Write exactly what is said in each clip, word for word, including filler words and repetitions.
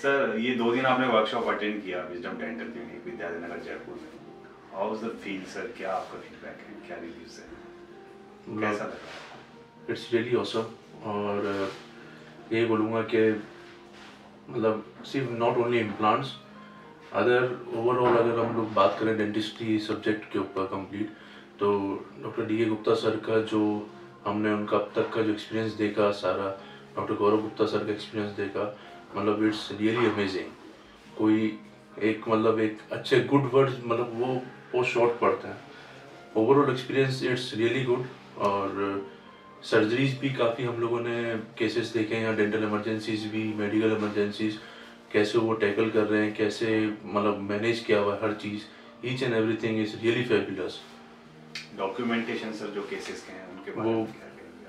Sir ये दो दिन आपने वर्कशॉप अटेंड किया wisdom dental clinic Vidyanagar Jaipur में, how was the feel sir? क्या आपका फीडबैक है, क्या रिव्यूज है, कैसा लगा? It's really awesome. और यही बोलूँगा कि मतलब सिर्फ not only implants, other overall अगर हम लोग बात करें डेंटिस्ट्री सब्जेक्ट के ऊपर कंप्लीट, तो डॉक्टर डी के गुप्ता सर का जो हमने उनका अब तक का जो एक्सपीरियंस देखा सारा, डॉक्टर गौरव गुप्ता सर का एक्सपीरियंस देखा, मतलब इट्स रियली अमेजिंग। कोई एक मतलब एक अच्छे गुड वर्ड्स मतलब वो बहुत शॉर्ट पड़ते हैं। Overall experience it's really good. और सर्जरीज भी काफ़ी हम लोगों ने केसेस देखे हैं, डेंटल इमरजेंसीज भी, मेडिकल इमरजेंसीज, कैसे वो टैकल कर रहे हैं, कैसे मतलब मैनेज किया हुआ हर चीज़, each and everything is really fabulous. Documentation sir जो केसेस के हैं उनके बारे में क्या कहेंगे?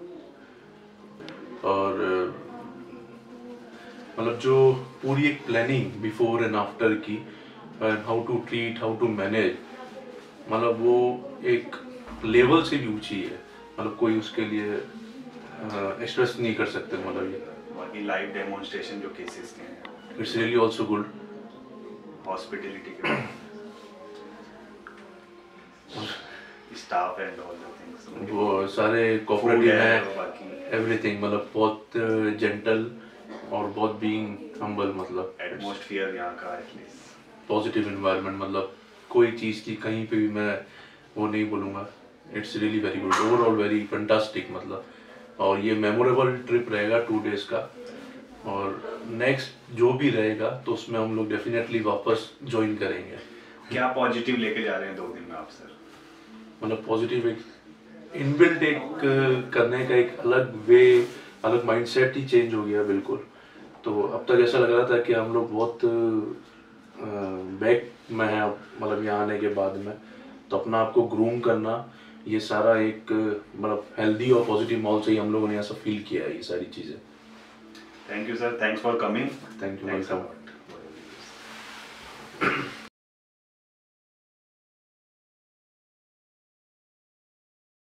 और मतलब जो पूरी एक प्लानिंग बिफोर एंड आफ्टर की, how to treat, how to manage, मतलब वो एक लेवल से भी ऊंची है, मतलब कोई उसके लिए एक्सप्रेस नहीं कर सकते। मतलब ये बाकी लाइव डेमोन्स्ट्रेशन जो केसेस के हैं, it's really also good. Hospitality के बारे में, staff and all the things, वो सारे कोऑपरेटिव हैं, एवरीथिंग, मतलब बहुत जेंटल और बहुत बीइंग हम्बल, मतलब एटमॉस्फेयर यहाँ का एटलीस्ट पॉजिटिव एनवायरनमेंट, मतलब कोई चीज़ की कहीं पे भी मैं वो नहीं बोलूँगा। It's really very good, overall very fantastic मतलब। और ये मेमोरेबल ट्रिप रहेगा टू डेज का, और नेक्स्ट जो भी रहेगा तो उसमें हम लोग डेफिनेटली वापस ज्वाइन करेंगे। क्या पॉजिटिव लेके जा रहे हैं दो दिन में आप सर? मतलब पॉजिटिव एक इनबिल्ट एक करने का एक अलग वे, अलग माइंडसेट ही चेंज हो गया बिल्कुल। तो अब तक ऐसा लग रहा था कि हम लोग बहुत बैक में हैं, मतलब यहाँ आने के बाद में तो अपना आपको ग्रूम करना, ये सारा एक मतलब हेल्दी और पॉजिटिव माहौल से ही हम लोगों ने ऐसा फील किया है ये सारी चीज़ें। Thank you sir, thanks for coming. Thank you welcome.